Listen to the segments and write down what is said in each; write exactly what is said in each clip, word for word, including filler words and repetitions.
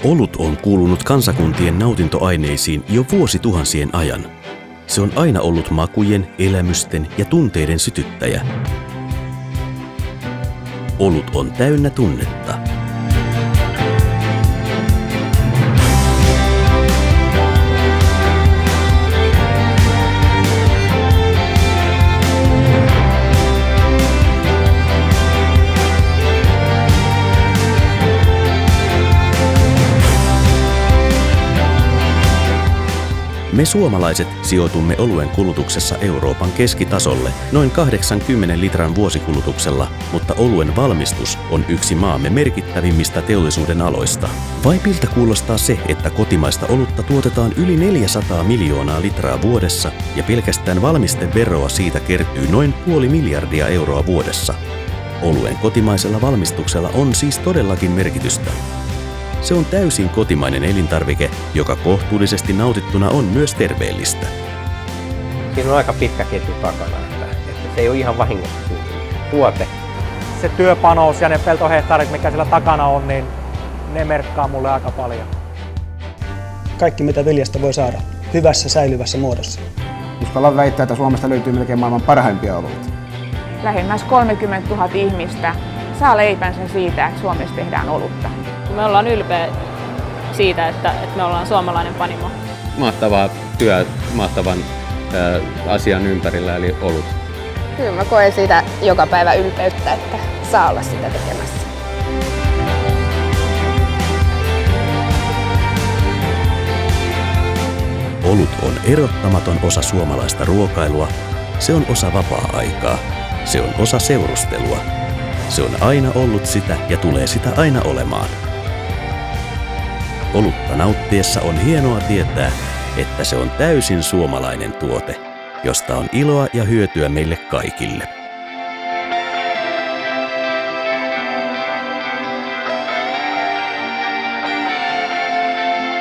Olut on kuulunut kansakuntien nautintoaineisiin jo vuosituhansien ajan. Se on aina ollut makujen, elämysten ja tunteiden sytyttäjä. Olut on täynnä tunnetta. Me suomalaiset sijoitumme oluen kulutuksessa Euroopan keskitasolle noin kahdeksankymmenen litran vuosikulutuksella, mutta oluen valmistus on yksi maamme merkittävimmistä teollisuuden aloista. Vaipilta kuulostaa se, että kotimaista olutta tuotetaan yli neljäsataa miljoonaa litraa vuodessa ja pelkästään valmisteveroa siitä kertyy noin puoli miljardia euroa vuodessa. Oluen kotimaisella valmistuksella on siis todellakin merkitystä. Se on täysin kotimainen elintarvike, joka kohtuullisesti nautittuna on myös terveellistä. Siinä on aika pitkä ketju takana, että, että se ei ole ihan vahingossa syntynyt tuote. Se työpanos ja ne peltohehtaarit, mikä siellä takana on, niin ne merkkaa mulle aika paljon. Kaikki mitä viljasta voi saada, hyvässä säilyvässä muodossa. Uskallan väittää, että Suomesta löytyy melkein maailman parhaimpia oluita. Lähemmäs kolmekymmentätuhatta ihmistä saa leipänsä siitä, että Suomessa tehdään olutta. Me ollaan ylpeä siitä, että, että me ollaan suomalainen panimo. Mahtavaa työ mahtavan ä, asian ympärillä, eli olut. Kyllä mä koen siitä joka päivä ylpeyttä, että saa olla sitä tekemässä. Olut on erottamaton osa suomalaista ruokailua. Se on osa vapaa-aikaa. Se on osa seurustelua. Se on aina ollut sitä ja tulee sitä aina olemaan. Olutta nauttiessa on hienoa tietää, että se on täysin suomalainen tuote, josta on iloa ja hyötyä meille kaikille.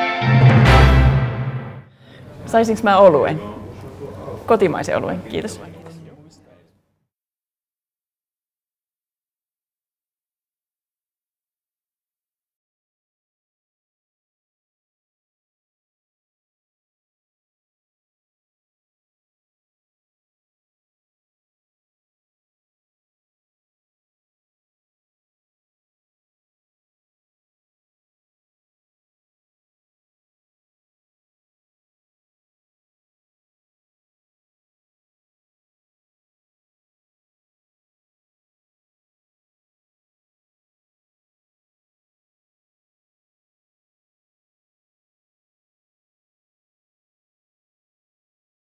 Saisinko mä oluen? Kotimaisen oluen, kiitos.